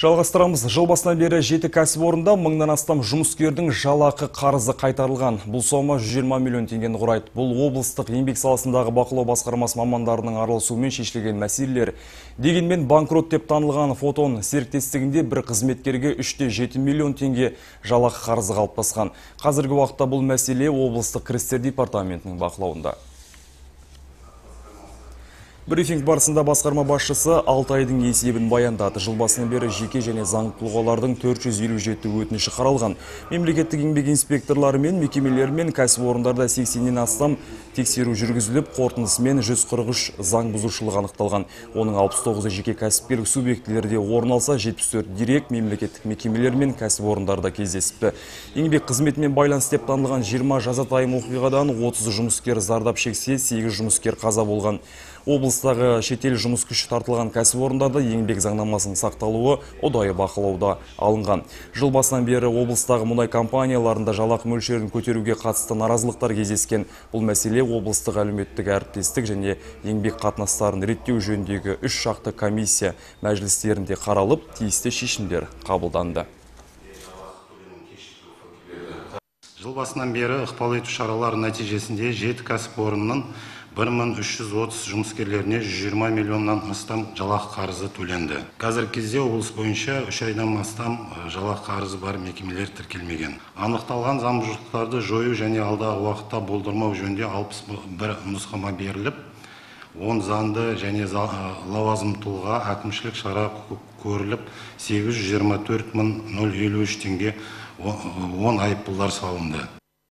Жалғастырамыз. Жыл басынан бері 7 кәсіпорында 1000-нан астам жұмыскердің жалақы қарызы қайтарылған. Бұл сома 120 миллион теңгені құрайды. Бұл облыстық еңбек саласындағы бақылау басқармасы мамандарының араласуымен шешілген мәселелер. Дегенмен банкрот деп танылған Фотон серіктестігінде бір қызметкерге 3,7 миллион теңге жалақы қарызы қалыптасқан. Қазіргі уақытта бұл мәселе облыстық кірістер департаментінің бақылауында. Брифинг барысында басқарма басшысы 6 айдың есебін баяндады. Жыл басынан бері жеке және заңды тұлғалардың 457 өтініші қаралған. Мемлекеттік еңбек инспекторлары мен мекемелер мен кәсіпорындарда 80-нен астам тексеру жүргізіліп, қорытындысымен 143 заң бұзушылық анықталған. Оның 69 жеке кәсіпкерлік субъектілерде орын алса, 74 директ мемлекеттік мекемелер мен кәсіпорындарда кездесіпті. Еңбек қызметімен байланыс деп танылған 20 жазатайым оқиғадан 30 жұмыскер зардап шексе, 8 жұмыскер қаза болған. Облыстағы шетел жұмыс күші тартылған кәсіпорындарда еңбек заңнамасының сақталуы ұдайы бақылауда алынған. Жыл басынан бері облыстағы мұнай компанияларында жалақы мөлшерін көтеруге қатысты наразылықтар кездескен. Бұл мәселе облыстық әлеуметтік әріптестік және еңбек қатынастарын реттеу жөніндегі 3 шақты комиссия мәжілістерінде қаралып, тиісті шешімдер қабылданды. Жыл басынан бері ықпал ету шаралары нәтижесінде 7 кәсіпорынның 1330 жұмыскерлеріне 120 миллионнан астам жалақы қарызы төленді. Қазіргі кезде облыс бойынша 3 айдан астам жалақы қарызы бар мекемелер тіркелмеген. Анықталған заңбұзушылықтарды жою және алдағы уақытта болдырмау жөнінде 61 нұсқама беріліп, 10 заңды және лауазым тұлға әкімшілік шара көріліп, 824.053 теңге 10 айыппұлдар салынды.